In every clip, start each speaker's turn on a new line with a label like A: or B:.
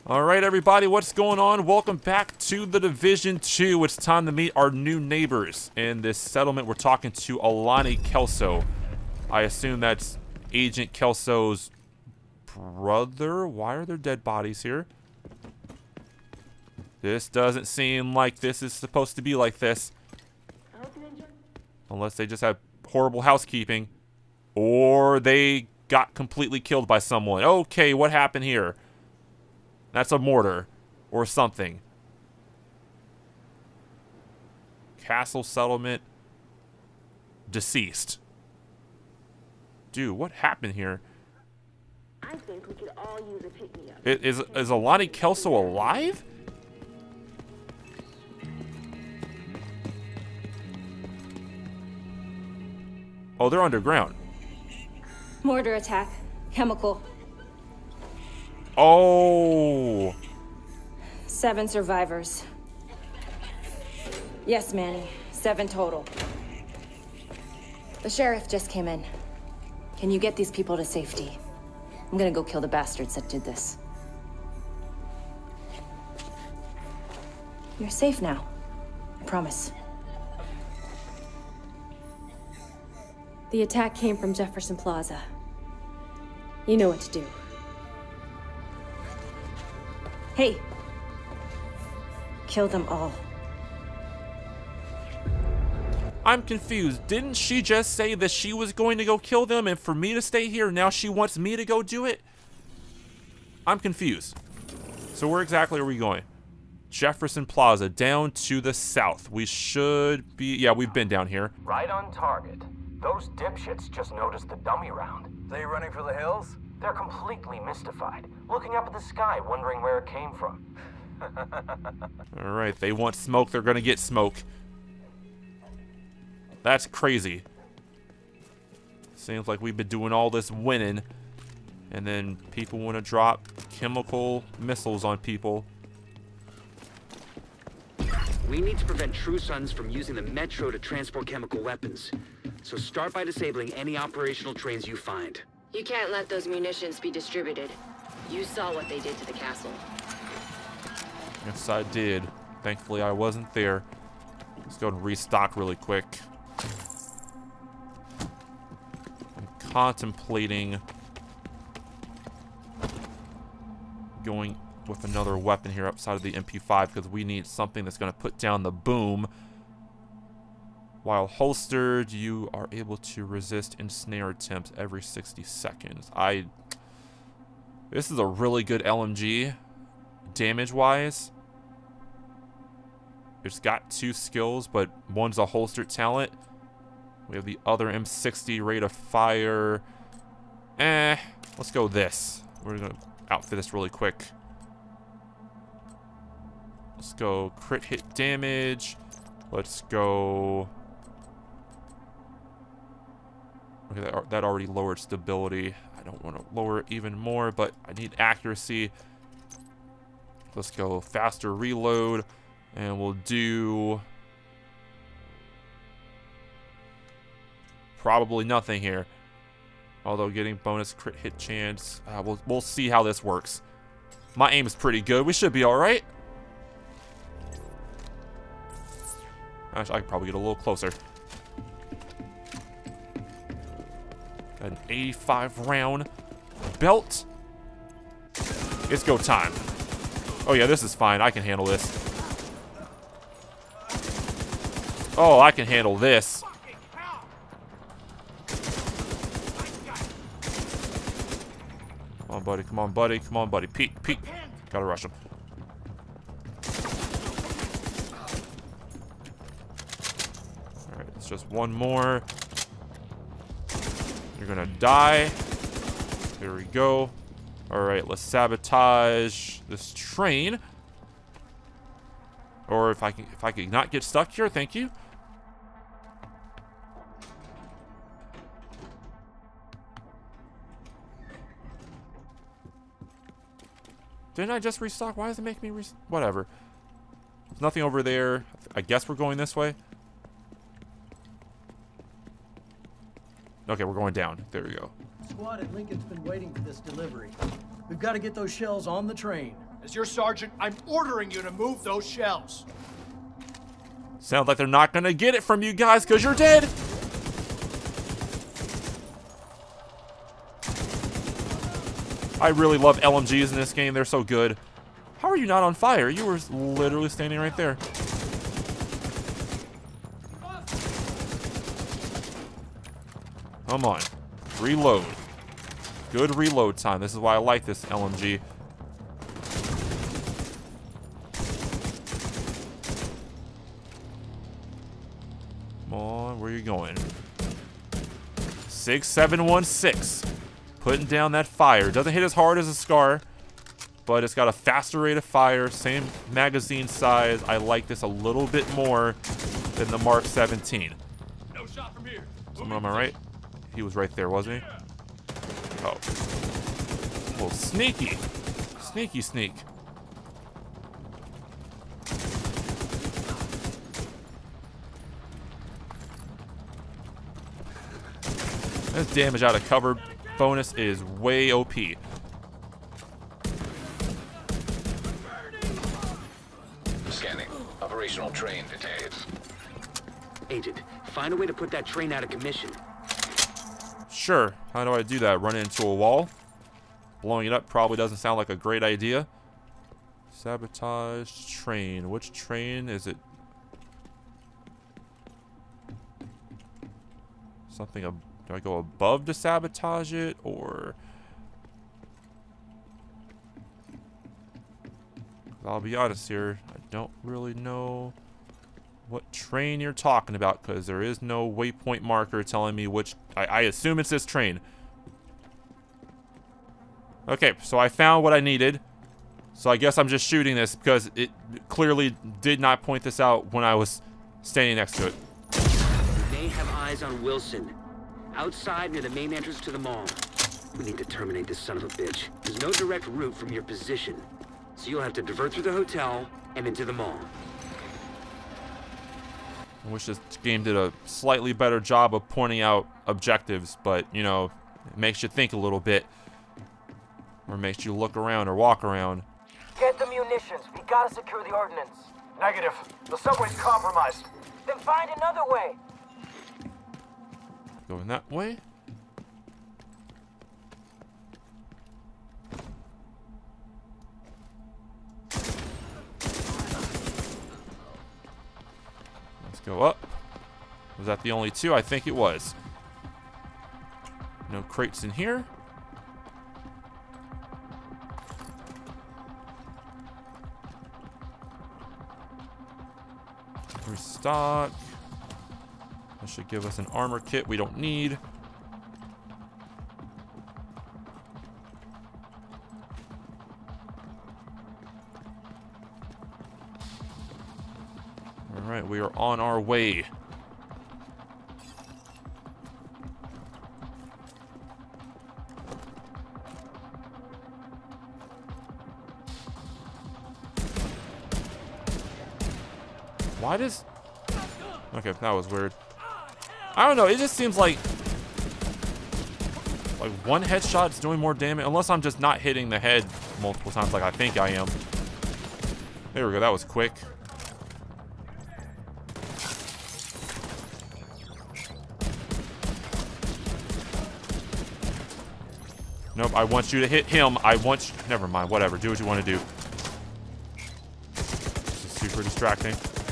A: Alright everybody, what's going on? Welcome back to the Division 2. It's time to meet our new neighbors. In this settlement, we're talking to Alani Kelso. I assume that's Agent Kelso's brother? Why are there dead bodies here? This doesn't seem like this is supposed to be like this. Unless they just have horrible housekeeping. Or they got completely killed by someone. Okay, what happened here? That's a mortar. Or something. Castle settlement. Deceased. Dude, what happened here?
B: I think we could all use a pick-me-up.
A: Is Alani Kelso alive? Oh, they're underground.
C: Mortar attack. Chemical.
A: Oh.
C: 7 survivors. Yes, Manny. 7 total. The sheriff just came in. Can you get these people to safety? I'm gonna go kill the bastards that did this. You're safe now. I promise. The attack came from Jefferson Plaza. You know what to do. Hey! Kill them all.
A: I'm confused. Didn't she just say that she was going to go kill them and for me to stay here? Now she wants me to go do it? I'm confused. So where exactly are we going? Jefferson Plaza, down to the south. We should be... Yeah, we've been down here.
D: Right on target. Those dipshits just noticed the dummy round.
E: They running for the hills?
D: They're completely mystified, looking up at the sky, wondering where it came from.
A: Alright, they want smoke, they're gonna get smoke. That's crazy. Seems like we've been doing all this winning, and then people want to drop chemical missiles on people.
F: We need to prevent True Sons from using the metro to transport chemical weapons. So start by disabling any operational trains you find.
B: You can't let those munitions be distributed. You saw what they did to the castle.
A: Yes, I did. Thankfully, I wasn't there. Let's go and restock really quick. I'm contemplating going with another weapon here outside of the MP5 because we need something that's going to put down the boom. While holstered, you are able to resist ensnare attempts every 60 seconds. This is a really good LMG, damage-wise. It's got 2 skills, but one's a holstered talent. We have the other M60 rate of fire. Let's go with this. We're gonna outfit this really quick. Let's go crit hit damage. Let's go... Okay, that already lowered stability. I don't want to lower it even more, but I need accuracy. Let's go faster reload, and we'll do probably nothing here. Although getting bonus crit hit chance, we'll see how this works. My aim is pretty good. We should be all right. Actually, I could probably get a little closer. An 85 round belt. It's go time. Oh yeah, this is fine. I can handle this. Oh, I can handle this. Come on, buddy. Come on, buddy. Come on, buddy. Peek, peek. Gotta rush him. Alright, it's just one more. You're gonna die. There we go. Alright, let's sabotage this train. Or if I can not get stuck here, thank you. Didn't I just restock? Why does it make me whatever. There's nothing over there. I guess we're going this way. Okay, we're going down. There we go.
G: Squad at Lincoln's been waiting for this delivery. We've got to get those shells on the train
E: As your sergeant, I'm ordering you to move those shells.
A: Sounds like they're not gonna get it from you guys because you're dead. I really love LMGs in this game. They're so good. How are you not on fire? You were literally standing right there. Come on. Reload. Good reload time. This is why I like this LMG. Come on. Where are you going? 6716. Putting down that fire. Doesn't hit as hard as a Scar, but it's got a faster rate of fire. Same magazine size. I like this a little bit more than the Mark 17.
E: No shot from here.
A: Someone on my right? He was right there, wasn't he? Oh. Well, sneaky. Sneaky sneak. This damage out of cover bonus is way OP.
G: Scanning. Operational train details.
F: Agent, find a way to put that train out of commission.
A: Sure. How do I do that? Run into a wall? Blowing it up probably doesn't sound like a great idea. Sabotage train. Which train is it? Something do I go above to sabotage it, or I'll be honest here, I don't really know what train you're talking about because there is no waypoint marker telling me which. I assume it's this train. Okay, so I found what I needed. So I guess I'm just shooting this because it clearly did not point this out when I was standing next to it.
F: They have eyes on Wilson. Outside near the main entrance to the mall. We need to terminate this son of a bitch. There's no direct route from your position, so you'll have to divert through the hotel and into the mall.
A: I wish this game did a slightly better job of pointing out objectives, but, you know, it makes you think a little bit. Or makes you look around or walk around.
D: Get the munitions. We gotta secure the ordnance. Negative. The subway's compromised. Then find another way.
A: Going that way. Let's go up. Was that the only two? I think it was. No crates in here. Restock. That should give us an armor kit we don't need. Alright, we are on our way. Why does... Okay, that was weird. I don't know, it just seems like one headshot is doing more damage, unless I'm just not hitting the head multiple times like I think I am. There we go, that was quick. Nope, I want you to hit him. I want you... Never mind, whatever, do what you want to do. This is super distracting.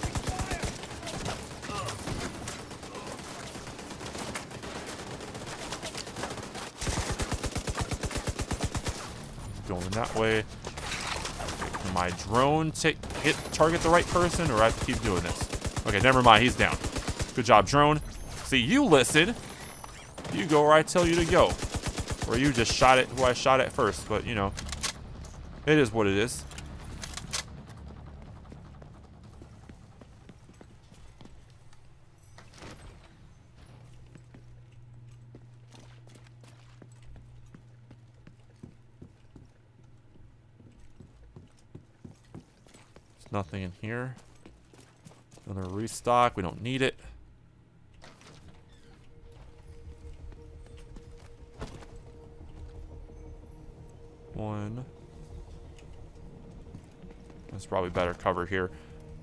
A: Going that way. Can my drone target the right person, or I have to keep doing this? Okay, never mind. He's down. Good job, drone. See, you listen. You go where I tell you to go. Or you just shot it who I shot at first, but you know, it is what it is. Nothing in here. Another restock. We don't need it. One. That's probably better cover here.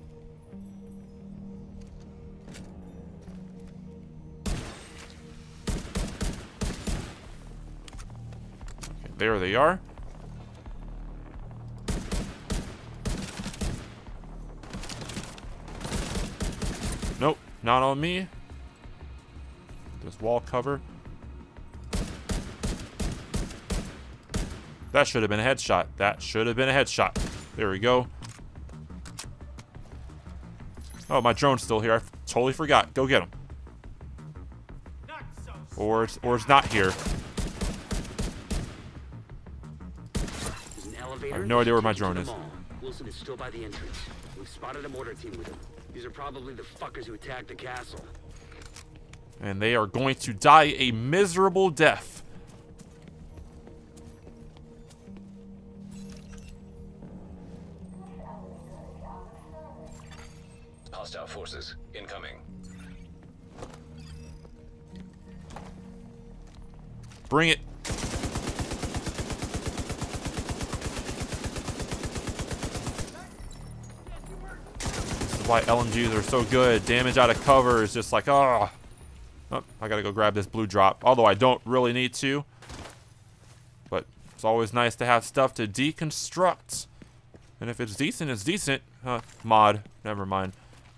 A: Okay, there they are. Nope, not on me. This wall cover. That should have been a headshot. That should have been a headshot. There we go. Oh, my drone's still here. I totally forgot. Go get him. Or it's not here. I have no idea where my drone is.
F: Wilson is still by the entrance. We've spotted a mortar team with him. These are probably the fuckers who attacked the castle.
A: And they are going to die a miserable death.
G: Hostile forces incoming.
A: Bring it. This is why LMGs are so good. Damage out of cover is just like, oh, I gotta go grab this blue drop. Although I don't really need to. But it's always nice to have stuff to deconstruct. And if it's decent, it's decent. Mod. Never mind.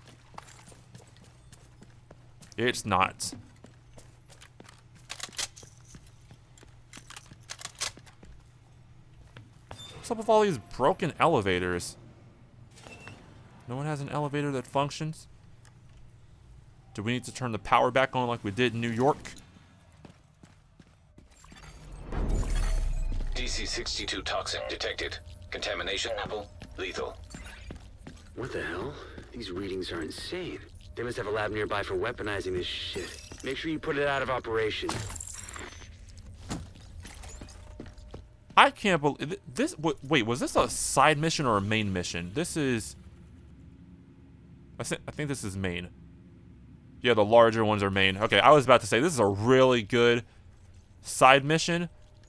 A: It's not. What's up with all these broken elevators? No one has an elevator that functions? Do we need to turn the power back on like we did in New York?
G: DC-62 toxic detected. Contamination level lethal.
F: What the hell? These readings are insane. They must have a lab nearby for weaponizing this shit. Make sure you put it out of operation.
A: I can't believe this. Wait, was this a side mission or a main mission? This is. I think this is main. Yeah, the larger ones are main. Okay, I was about to say this is a really good side mission.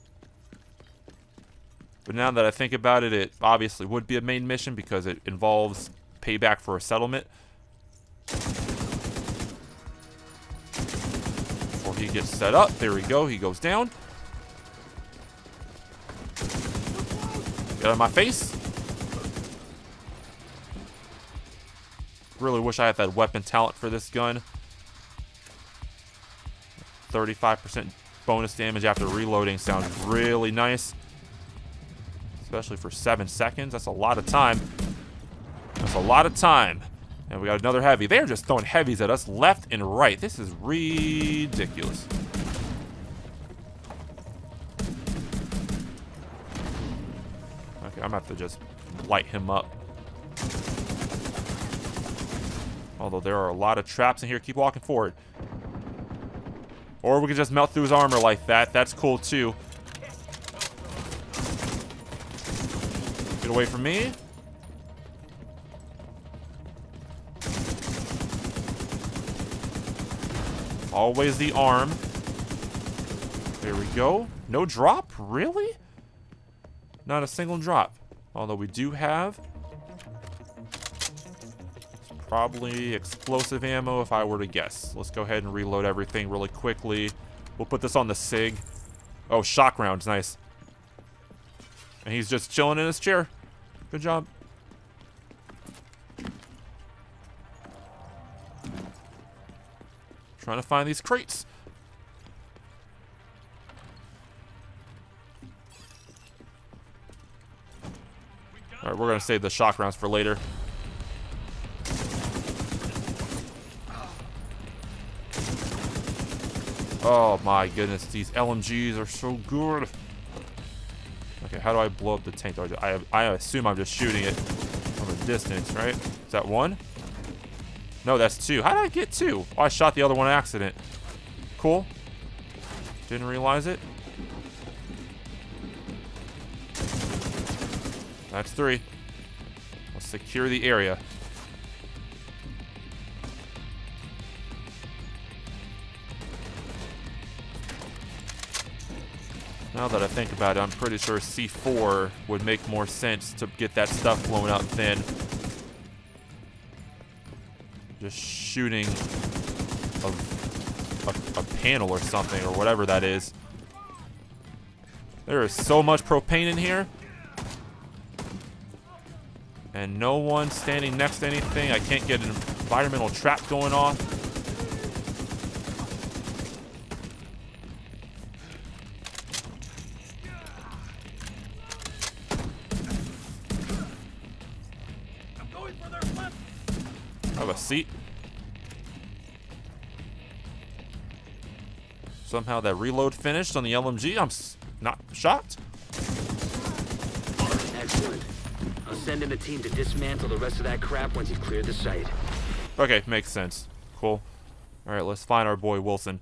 A: But now that I think about it, it obviously would be a main mission because it involves payback for a settlement. Before he gets set up, there we go. He goes down. Get out of my face. Really wish I had that weapon talent for this gun. 35% bonus damage after reloading sounds really nice. Especially for 7 seconds. That's a lot of time. That's a lot of time. And we got another heavy. They're just throwing heavies at us left and right. This is ridiculous. Okay, I'm gonna have to just light him up. Although there are a lot of traps in here. Keep walking forward. Or we can just melt through his armor like that. That's cool too. Get away from me. Always the arm. There we go. No drop? Really? Not a single drop. Although we do have probably explosive ammo if I were to guess. Let's go ahead and reload everything really quickly. We'll put this on the SIG. Oh, shock rounds. Nice. And he's just chilling in his chair. Good job. Trying to find these crates. Alright, we're going to save the shock rounds for later. Oh my goodness, these LMGs are so good. Okay, how do I blow up the tank? I assume I'm just shooting it from a distance, right? Is that one? No, that's two. How did I get two? Oh, I shot the other one on accident. Cool. Didn't realize it. That's three. Let's secure the area. Now that I think about it, I'm pretty sure C4 would make more sense to get that stuff blown out than just shooting a panel or something, or whatever that is. There is so much propane in here. And no one standing next to anything. I can't get an environmental trap going off. Have a seat. Somehow that reload finished on the LMG. I'm not shocked.
F: Excellent. I'll send in a team to dismantle the rest of that crap once you've cleared the site.
A: Okay, makes sense. Cool. All right, let's find our boy Wilson.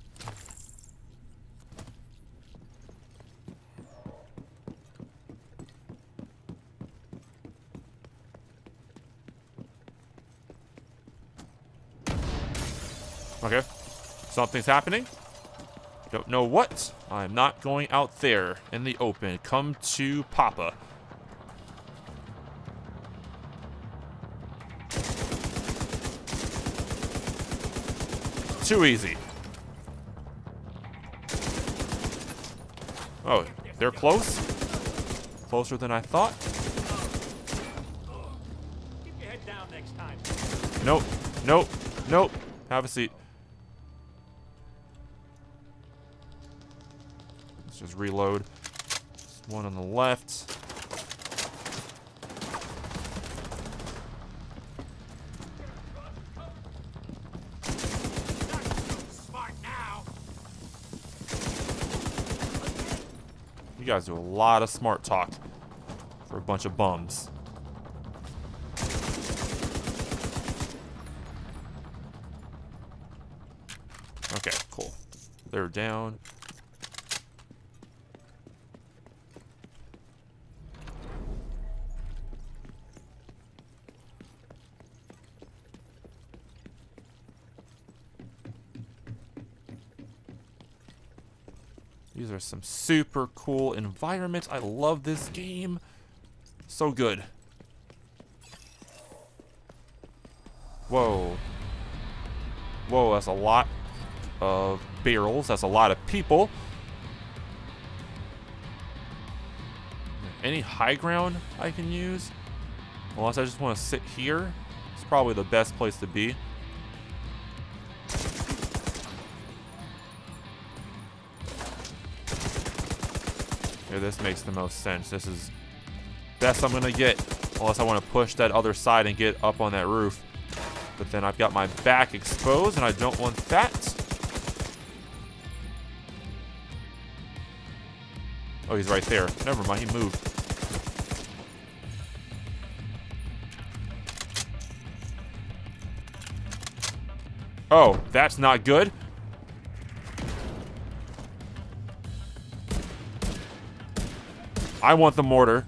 A: Okay, something's happening. Don't know what. I'm not going out there in the open. Come to Papa. Too easy. Oh, they're close? Closer than I thought?
E: Keep your head down next time.
A: Nope, nope, nope. Have a seat. Let's just reload. There's one on the left. You guys do a lot of smart talk for a bunch of bums. Okay, cool. They're down. These are some super cool environments. I love this game. So good. Whoa. Whoa, that's a lot of barrels. That's a lot of people. Any high ground I can use? Unless I just want to sit here. It's probably the best place to be. Yeah, this makes the most sense. This is best I'm gonna get, unless I want to push that other side and get up on that roof. But then I've got my back exposed, and I don't want that. Oh, he's right there. Never mind, he moved. Oh, that's not good. I want the mortar.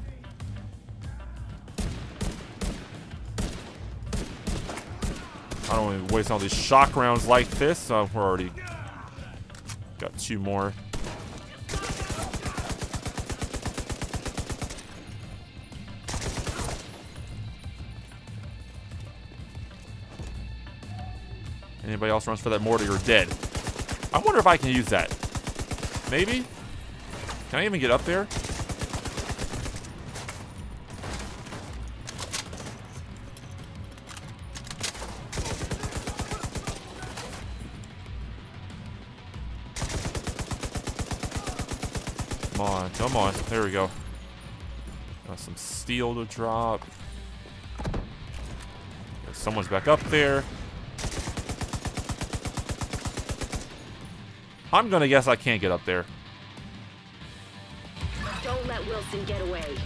A: I don't want to waste all these shock rounds like this. We're already got two more. Anybody else runs for that mortar, you're dead. I wonder if I can use that. Maybe? Can I even get up there? Come on, come on. There we go. Got some steel to drop. Someone's back up there. I'm gonna guess I can't get up there.
B: Don't let Wilson get away.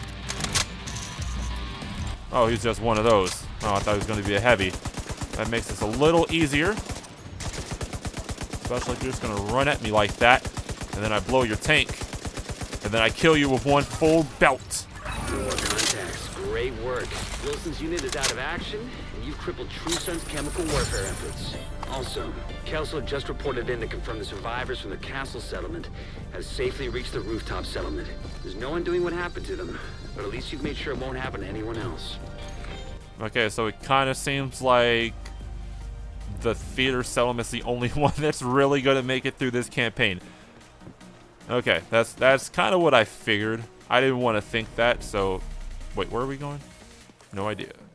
A: Oh, he's just one of those. Oh, I thought he was gonna be a heavy. That makes this a little easier. Especially if you're just gonna run at me like that, and then I blow your tank. And then I kill you with one full belt.
F: More contact. Great work. Wilson's unit is out of action, and you've crippled True Sun's chemical warfare efforts. Also, Kelso just reported in to confirm the survivors from the castle settlement has safely reached the rooftop settlement. There's no one doing what happened to them, but at least you've made sure it won't happen to anyone else.
A: Okay, so it kind of seems like the theater settlement's the only one that's really going to make it through this campaign. Okay, that's kind of what I figured. I didn't want to think that, so... Wait, where are we going? No idea.